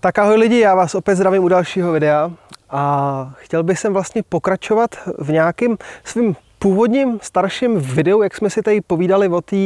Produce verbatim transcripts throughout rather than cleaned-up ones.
Tak ahoj lidi, já vás opět zdravím u dalšího videa a chtěl bych sem vlastně pokračovat v nějakým svým původním starším videu, jak jsme si tady povídali o té uh,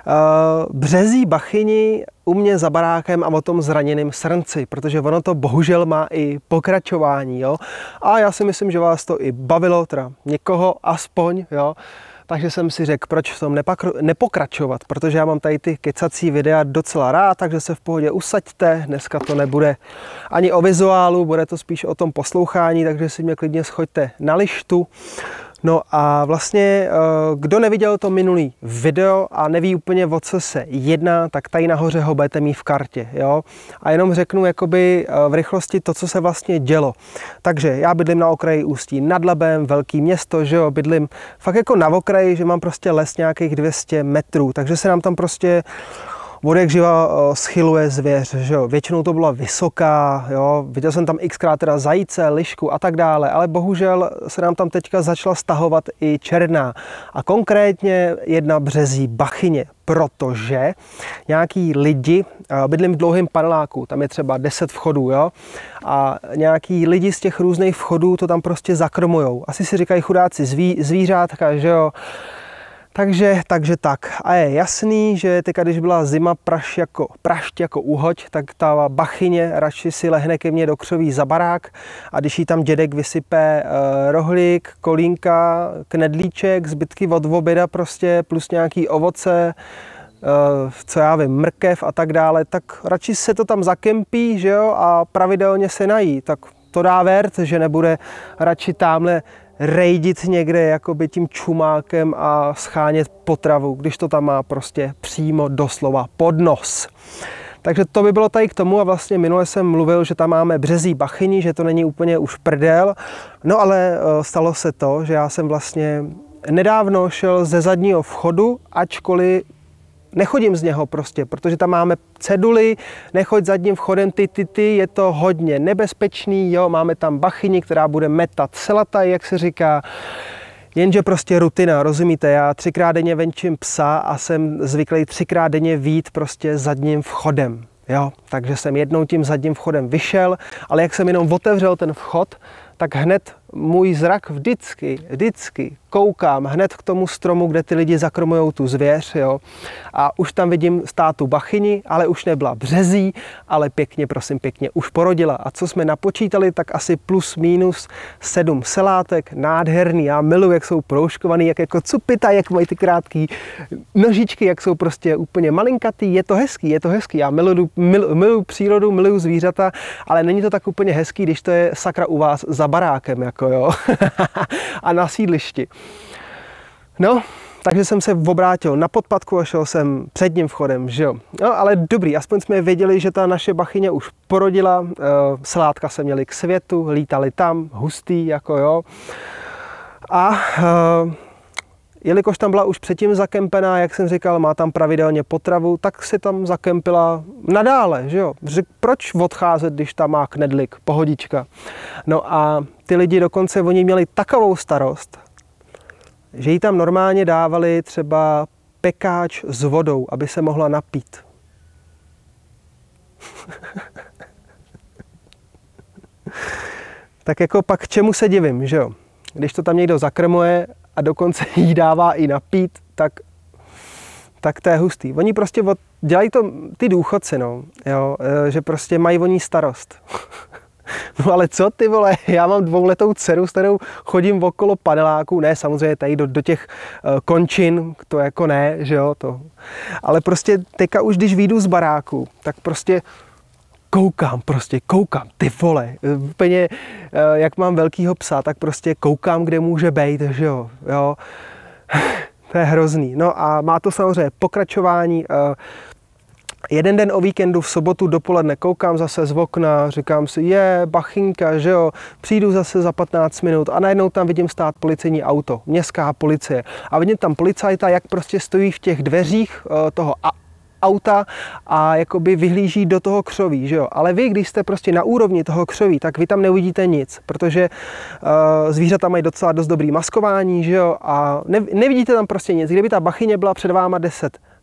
březí bachyni u mě za barákem a o tom zraněném srnci, protože ono to bohužel má i pokračování, jo. A já si myslím, že vás to i bavilo, teda někoho aspoň, jo. Takže jsem si řekl, proč v tom nepokračovat, protože já mám tady ty kecací videa docela rád, takže se v pohodě usaďte. Dneska to nebude ani o vizuálu, bude to spíš o tom poslouchání, takže si mě klidně schoďte na lištu. No a vlastně, kdo neviděl to minulý video a neví úplně, o co se jedná, tak tady nahoře ho budete mít v kartě, jo. A jenom řeknu jakoby v rychlosti to, co se vlastně dělo. Takže já bydlím na okraji Ústí nad Labem, velký město, že jo, bydlím fakt jako na okraji, že mám prostě les nějakých dvě stě metrů, takže se nám tam prostě vodek živa schyluje zvěř, že jo. Většinou to byla vysoká, jo. Viděl jsem tam xkrát teda zajíce, lišku a tak dále, ale bohužel se nám tam teďka začala stahovat i černá. A konkrétně jedna březí bachyně, protože nějaký lidi, bydlím v dlouhém paneláku, tam je třeba deset vchodů, jo. A nějaký lidi z těch různých vchodů to tam prostě zakrmujou. Asi si říkají chudáci zví, zvířátka, že jo. Takže, takže tak. A je jasný, že teď, když byla zima prašť jako, prašť jako uhoď, tak ta bachyně radši si lehne ke mně do křoví za barák a když jí tam dědek vysype uh, rohlík, kolínka, knedlíček, zbytky od oběda prostě, plus nějaký ovoce, uh, co já vím, mrkev a tak dále, tak radši se to tam zakempí, že jo, a pravidelně se nají. Tak to dá věrt, že nebude radši támhle rejdit někde jakoby tím čumákem a schánět potravu, když to tam má prostě přímo doslova pod nos. Takže to by bylo tady k tomu a vlastně minule jsem mluvil, že tam máme březí bachyni, že to není úplně už prdel. No ale stalo se to, že já jsem vlastně nedávno šel ze zadního vchodu, ačkoliv nechodím z něho prostě, protože tam máme ceduly, nechoď zadním vchodem, ty, ty, ty, je to hodně nebezpečný, jo, máme tam bachyni, která bude metat selataj, jak se říká, jenže prostě rutina, rozumíte, já třikrát denně venčím psa a jsem zvyklý třikrát denně vyjít prostě zadním vchodem, jo, takže jsem jednou tím zadním vchodem vyšel, ale jak jsem jenom otevřel ten vchod, tak hned můj zrak vždycky, vždycky koukám hned k tomu stromu, kde ty lidi zakrmujou tu zvěř, jo. A už tam vidím stát tu bachyni, ale už nebyla březí, ale pěkně, prosím pěkně, už porodila. A co jsme napočítali, tak asi plus minus sedm selátek, nádherný. Já miluji, jak jsou proužkovaný, jak jako cupita, jak mají ty krátký nožičky, jak jsou prostě úplně malinkatý. Je to hezký, je to hezký. Já miluji, miluji, miluji přírodu, miluji zvířata, ale není to tak úplně hezký, když to je sakra u vás za barákem, jako jo. A na sídlišti. No, takže jsem se obrátil na podpatku a šel jsem předním vchodem, že jo. No, ale dobrý, aspoň jsme věděli, že ta naše bachyně už porodila, e, selátka se měly k světu, lítali tam, hustý, jako jo. A e, jelikož tam byla už předtím zakempená, jak jsem říkal, má tam pravidelně potravu, tak si tam zakempila nadále, že jo. Řek, proč odcházet, když tam má knedlik, pohodička. No a ty lidi dokonce, oni měli takovou starost, že jí tam normálně dávali třeba pekáč s vodou, aby se mohla napít. Tak jako pak k čemu se divím, že jo? Když to tam někdo zakrmuje a dokonce jí dává i napít, tak, tak to je hustý. Oni prostě od, dělají to ty důchodci, no, jo? Že prostě mají o ní starost. No ale co ty vole, já mám dvouletou dceru, s kterou chodím okolo paneláků, ne samozřejmě tady do, do těch uh, končin, to jako ne, že jo, to. Ale prostě teďka už když vyjdu z baráku, tak prostě koukám, prostě koukám, ty vole, úplně uh, jak mám velkýho psa, tak prostě koukám, kde může bejt, že jo, jo. To je hrozný. No a má to samozřejmě pokračování. Uh, Jeden den o víkendu v sobotu dopoledne koukám zase z okna, říkám si, je, bachinka, že jo, přijdu zase za patnáct minut a najednou tam vidím stát policejní auto, městská policie. A vidím tam policajta, jak prostě stojí v těch dveřích toho auta a jakoby vyhlíží do toho křoví, že jo. Ale vy, když jste prostě na úrovni toho křoví, tak vy tam neuvidíte nic, protože uh, zvířata mají docela dost dobrý maskování, že jo, a ne, nevidíte tam prostě nic. Kdyby ta bachyně byla před váma deset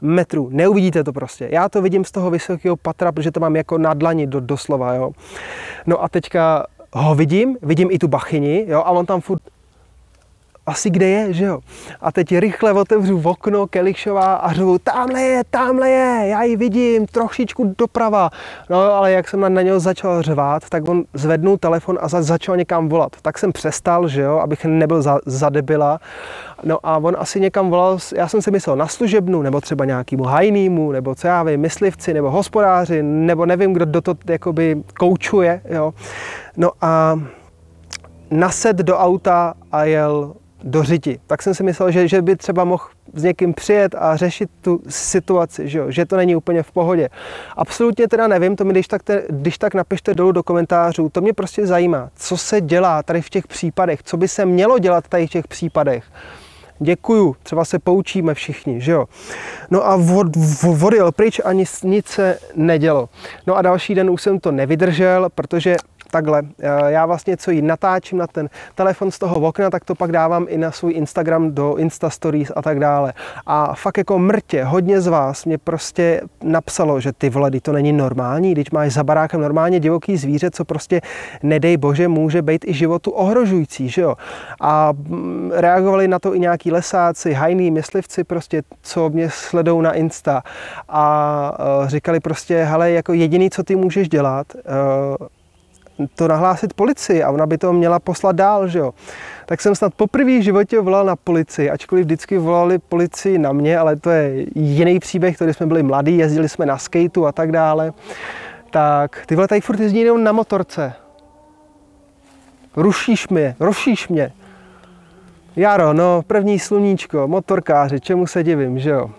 metrů. Neuvidíte to prostě. Já to vidím z toho vysokého patra, protože to mám jako na dlani do, doslova, jo. No a teďka ho vidím, vidím i tu bachyni, jo, a on tam furt asi kde je, že jo. A teď rychle otevřu v okno Kelišová a řvu, tamhle je, tamhle je, já ji vidím, trošičku doprava. No ale jak jsem na, na něho začal řvát, tak on zvednul telefon a za, začal někam volat. Tak jsem přestal, že jo, abych nebyl za, za debila. No a on asi někam volal, já jsem si myslel na služebnu, nebo třeba nějakému hajnýmu, nebo co já vím, myslivci, nebo hospodáři, nebo nevím, kdo do to jakoby koučuje, jo. No a nased do auta a jel do řiti. Tak jsem si myslel, že, že by třeba mohl s někým přijet a řešit tu situaci, že, jo? Že to není úplně v pohodě. Absolutně teda nevím, to mi když tak, te, když tak napište dolů do komentářů, to mě prostě zajímá, co se dělá tady v těch případech, co by se mělo dělat tady v těch případech. Děkuju, třeba se poučíme všichni, že jo. No a vod, odjel pryč a nic, nic se nedělo. No a další den už jsem to nevydržel, protože takhle, já vlastně co jí natáčím na ten telefon z toho okna, tak to pak dávám i na svůj Instagram do Insta Stories a tak dále. A fakt jako mrtě, hodně z vás mě prostě napsalo, že ty vole, to není normální, když máš za barákem normálně divoký zvíře, co prostě nedej bože může být i životu ohrožující, že jo. A reagovali na to i nějaký lesáci, hajný myslivci prostě, co mě sledou na Insta a říkali prostě, hele, jako jediný, co ty můžeš dělat, to nahlásit policii a ona by to měla poslat dál, že jo. Tak jsem snad poprvé v životě volal na policii, ačkoliv vždycky volali policii na mě, ale to je jiný příběh, když jsme byli mladí, jezdili jsme na skateu a tak dále. Tak ty vole tady furt jezdí jenom na motorce. Rušíš mě, rušíš mě. Jaro, no, první sluníčko, motorkáři, čemu se divím, že jo.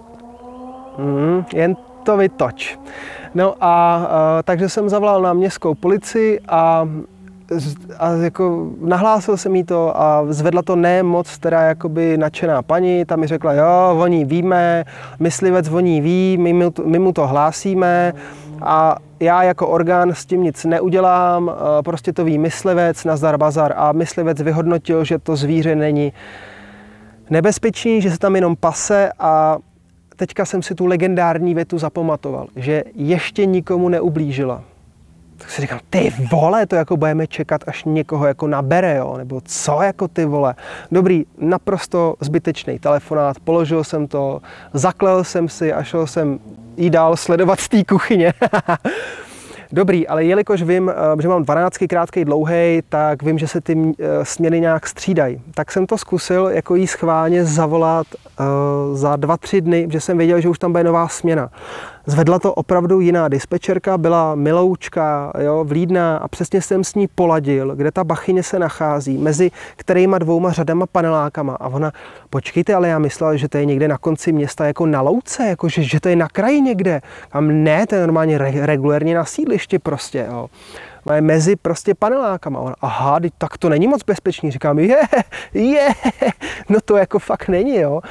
Mm, jen to vytoč. No a, a takže jsem zavolal na městskou policii a, a jako nahlásil jsem jí to a zvedla to ne moc teda jakoby nadšená paní, tam mi řekla, jo, oni víme, myslivec oni ví, my mu, to, my mu to hlásíme a já jako orgán s tím nic neudělám, prostě to ví myslivec, nazdar bazar a myslivec vyhodnotil, že to zvíře není nebezpečný, že se tam jenom pase a teďka jsem si tu legendární větu zapamatoval, že ještě nikomu neublížila. Tak si říkám, ty vole, to jako budeme čekat, až někoho jako nabere, jo? Nebo co jako ty vole. Dobrý, naprosto zbytečný telefonát, položil jsem to, zaklel jsem si a šel jsem jí dál sledovat z té kuchyně. Dobrý, ale jelikož vím, že mám dvanáctky krátkej dlouhej, tak vím, že se ty směny nějak střídají. Tak jsem to zkusil jako jí schválně zavolat uh, za dva, tři dny, že jsem věděl, že už tam bude nová směna. Zvedla to opravdu jiná dispečerka, byla miloučka, jo, vlídná a přesně jsem s ní poladil, kde ta bachyně se nachází, mezi kterýma dvouma řadama panelákama. A ona, počkejte, ale já myslela, že to je někde na konci města jako na louce, jako že, že to je na kraji někde. A ne, to je normálně re, regulérně na sídlišti prostě, jo. Má mezi prostě panelákama. Ona, aha, tak to není moc bezpečný. Říkám, je, je, no to jako fakt není, jo.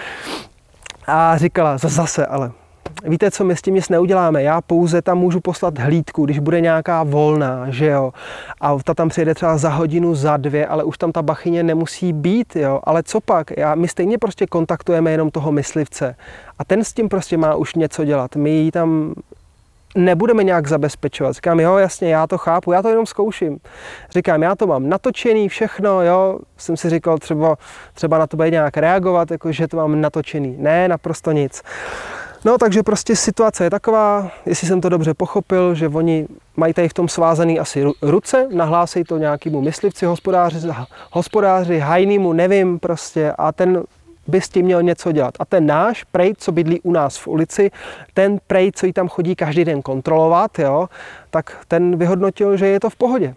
A říkala, zase, ale víte co, my s tím nic neuděláme, já pouze tam můžu poslat hlídku, když bude nějaká volná, že jo, a ta tam přijede třeba za hodinu, za dvě, ale už tam ta bachyně nemusí být, jo, ale co pak, já, my stejně prostě kontaktujeme jenom toho myslivce a ten s tím prostě má už něco dělat, my ji tam nebudeme nějak zabezpečovat. Říkám, jo, jasně, já to chápu, já to jenom zkouším. Říkám, já to mám natočený všechno, jo, jsem si říkal, třeba, třeba na to bude nějak reagovat, jako, že to mám natočený. Ne, naprosto nic. No, takže prostě situace je taková, jestli jsem to dobře pochopil, že oni mají tady v tom svázaný asi ruce, nahlásejí to nějakému myslivci, hospodáři, hospodáři, hajnýmu, nevím prostě, a ten by s tím měl něco dělat. A ten náš prej, co bydlí u nás v ulici, ten prej, co jí tam chodí každý den kontrolovat, jo, tak ten vyhodnotil, že je to v pohodě.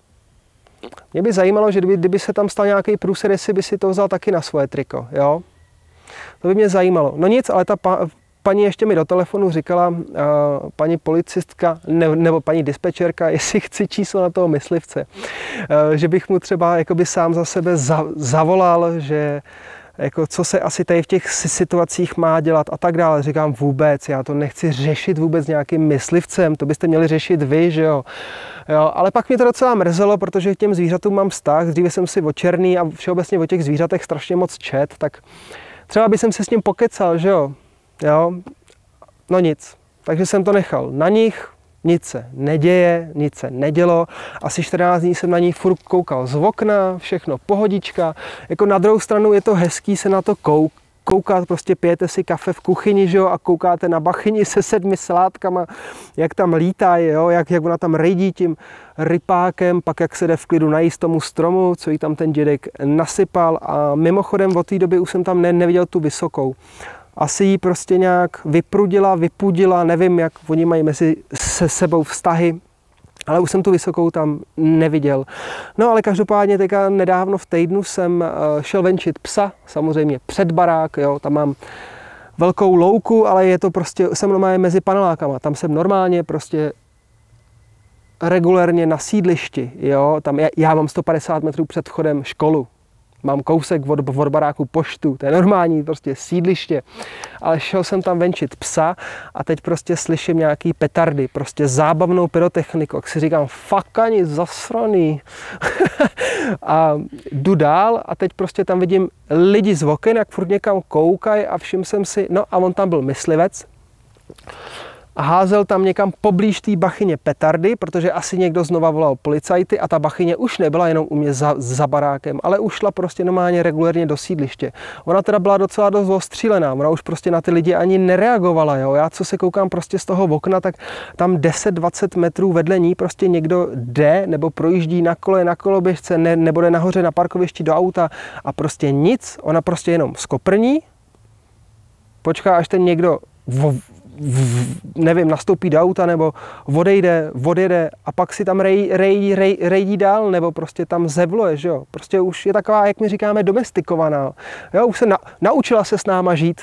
Mě by zajímalo, že kdyby, kdyby se tam stal nějaký průser, jestli by si to vzal taky na svoje triko, jo. To by mě zajímalo. No nic, ale ta pa, paní ještě mi do telefonu říkala, uh, paní policistka ne, nebo paní dispečerka, jestli chci číslo na toho myslivce. Uh, že bych mu třeba jakoby sám za sebe za, zavolal, že jako co se asi tady v těch situacích má dělat a tak dále. Říkám vůbec, já to nechci řešit vůbec nějakým myslivcem, to byste měli řešit vy, že jo. jo. Ale pak mě to docela mrzelo, protože k těm zvířatům mám vztah, dříve jsem si o černý a všeobecně o těch zvířatech strašně moc čet, tak třeba bych se s ním pokecal, že jo. jo, no nic. Takže jsem to nechal na nich, nic se neděje, nic se nedělo. Asi čtrnáct dní jsem na ní furt koukal z okna, všechno pohodička. Jako na druhou stranu je to hezký se na to kouk, koukat, prostě pijete si kafe v kuchyni, že jo, a koukáte na bachyni se sedmi salátkama, jak tam lítají, jo, jak, jak ona tam rejdí tím rypákem, pak jak se jde v klidu najíst tomu stromu, co jí tam ten dědek nasypal. A mimochodem od té doby už jsem tam ne, neviděl tu vysokou. Asi jí prostě nějak vyprudila, vypudila, nevím, jak oni mají mezi se sebou vztahy, ale už jsem tu vysokou tam neviděl. No ale každopádně teďka nedávno v týdnu jsem šel venčit psa, samozřejmě před barák, jo, tam mám velkou louku, ale je to prostě, jsem normálně mezi panelákama, tam jsem normálně prostě regulérně na sídlišti, jo, tam já, já mám sto padesát metrů před vchodem školu. Mám kousek od, od baráku poštu, to je normální prostě sídliště, ale šel jsem tam venčit psa a teď prostě slyším nějaký petardy, prostě zábavnou pyrotechniku, jak si říkám, fuck ani zasraný. A jdu dál a teď prostě tam vidím lidi z oken, jak furt někam koukají a všiml jsem si, no a on tam byl myslivec, a házel tam někam poblíž té bachyně petardy, protože asi někdo znova volal policajty a ta bachyně už nebyla jenom u mě za, za barákem, ale už šla prostě normálně regulérně do sídliště. Ona teda byla docela dost ostřílená, ona už prostě na ty lidi ani nereagovala, jo. Já co se koukám prostě z toho okna, tak tam deset dvacet metrů vedle ní prostě někdo jde nebo projíždí na kole, na koloběžce, ne, nebo jde nahoře na parkovišti do auta a prostě nic, ona prostě jenom skoprní, počká, až ten někdo v, V, nevím, nastoupí do auta nebo odejde, odjede a pak si tam rej, rej, rej, rejdí dál nebo prostě tam zevluje, že jo. Prostě už je taková, jak my říkáme, domestikovaná. Jo, už se na, naučila se s náma žít.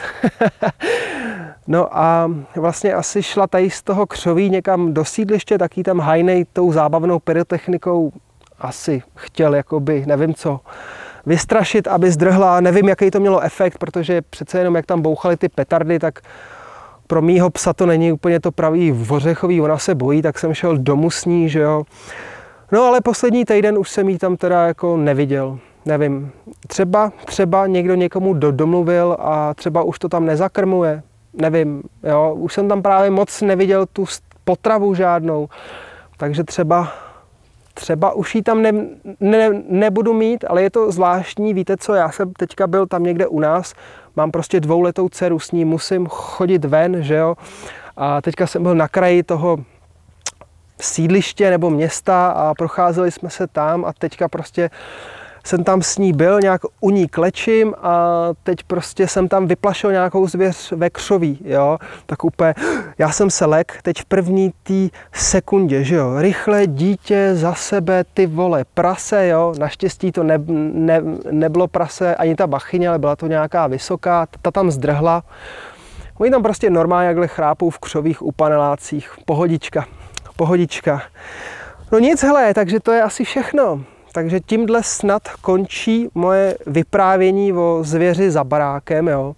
No a vlastně asi šla tady z toho křoví někam do sídliště, tak jí tam hajnej tou zábavnou pyrotechnikou asi chtěl, jakoby, nevím co, vystrašit, aby zdrhla. Nevím, jaký to mělo efekt, protože přece jenom jak tam bouchaly ty petardy, tak pro mýho psa to není úplně to pravý ořechový, ona se bojí, tak jsem šel domů s ní, že jo. No ale poslední týden už jsem jí tam teda jako neviděl, nevím. Třeba, třeba někdo někomu do, domluvil a třeba už to tam nezakrmuje, nevím, jo. Už jsem tam právě moc neviděl tu potravu žádnou, takže třeba, třeba už ji tam ne, ne, nebudu mít, ale je to zvláštní, víte co, já jsem teďka byl tam někde u nás, mám prostě dvouletou dceru, s ní musím chodit ven, že jo. A teďka jsem byl na kraji toho sídliště nebo města a procházeli jsme se tam a teďka prostě jsem tam s ní byl, nějak u ní klečím a teď prostě jsem tam vyplašil nějakou zvěř ve křoví, jo. Tak úplně, já jsem se lek, teď v první té sekundě, že jo. Rychle dítě za sebe, ty vole, prase, jo. Naštěstí to ne, ne, nebylo prase ani ta bachyně, ale byla to nějaká vysoká, ta tam zdrhla. Oni tam prostě normálně jakhle chrápou v křovích u panelácích, pohodička, pohodička. No nic, hele, takže to je asi všechno. Takže tímhle snad končí moje vyprávění o zvěři za barákem, jo.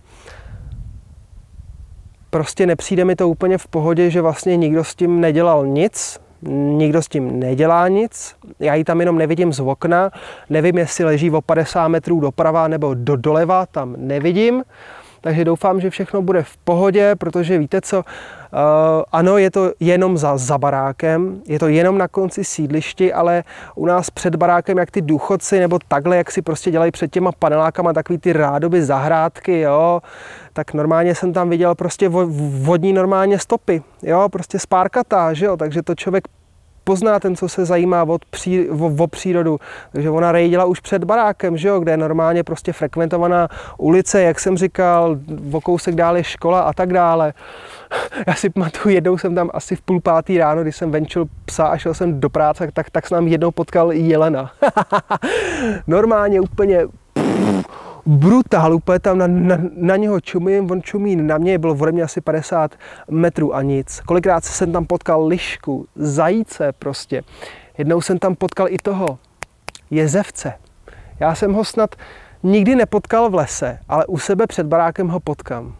Prostě nepřijde mi to úplně v pohodě, že vlastně nikdo s tím nedělal nic, nikdo s tím nedělá nic, já ji tam jenom nevidím z okna, nevím, jestli leží o padesát metrů doprava nebo do doleva, tam nevidím. Takže doufám, že všechno bude v pohodě, protože víte co, uh, ano, je to jenom za, za barákem, je to jenom na konci sídlišti, ale u nás před barákem, jak ty důchodci, nebo takhle, jak si prostě dělají před těma panelákama takový ty rádoby zahrádky, jo, tak normálně jsem tam viděl prostě vodní normálně stopy, jo, prostě spárkatá, že jo, takže to člověk pozná ten, co se zajímá o, pří, o, o přírodu. Takže ona rejdila už před barákem, že jo, kde je normálně prostě frekventovaná ulice, jak jsem říkal, o kousek dál je škola a tak dále. Já si pamatuju, jednou jsem tam asi v půl pátý ráno, když jsem venčil psa a šel jsem do práce, tak, tak jsem tam jednou potkal jelena. Normálně úplně brutál, úplně tam na, na, na něho čumím, on čumí na mě, bylo ode mě asi padesát metrů a nic. Kolikrát jsem tam potkal lišku, zajíce prostě. Jednou jsem tam potkal i toho jezevce. Já jsem ho snad nikdy nepotkal v lese, ale u sebe před barákem ho potkám.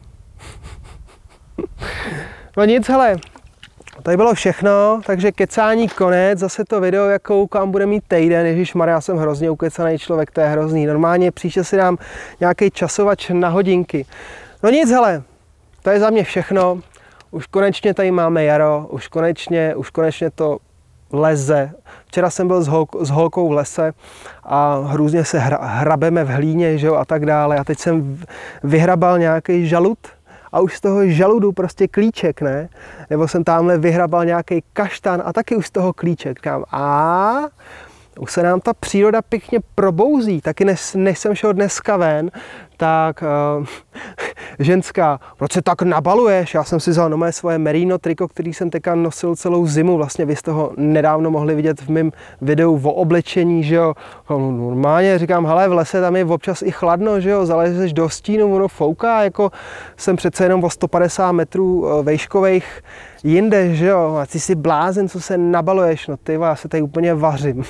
No nic, hele, tady bylo všechno, takže kecání konec, zase to video, jak koukám, bude mít týden, ježišmarja, já jsem hrozně ukecaný člověk, to je hrozný, normálně příště si dám nějaký časovač na hodinky. No nic, hele, to je za mě všechno. Už konečně tady máme jaro, už konečně, už konečně to leze. Včera jsem byl s, holk, s holkou v lese a hrůzně se hra, hrabeme v hlíně, že jo, a tak dále. A teď jsem vyhrabal nějaký žalud a už z toho žaludu prostě klíček, ne? Nebo jsem tamhle vyhrabal nějaký kaštan a taky už z toho klíček. Říkám, a už se nám ta příroda pěkně probouzí. Taky než, než jsem šel dneska ven, tak uh, ženská, proč se tak nabaluješ? Já jsem si vzal nové svoje merino triko, který jsem teďka nosil celou zimu. Vlastně vy jste ho nedávno mohli vidět v mém videu o oblečení, že jo. No, normálně říkám, hele, v lese tam je občas i chladno, že jo, zalezeš do stínu, ono fouká, jako jsem přece jenom o sto padesát metrů vejškových jinde, že jo. A ty jsi blázen, co se nabaluješ, no ty, já se tady úplně vařím.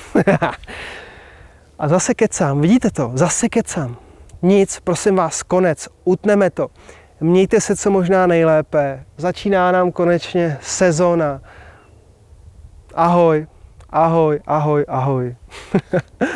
A zase kecám, vidíte to, zase kecám. Nic, prosím vás, konec, utneme to. Mějte se co možná nejlépe. Začíná nám konečně sezóna. Ahoj, ahoj, ahoj, ahoj.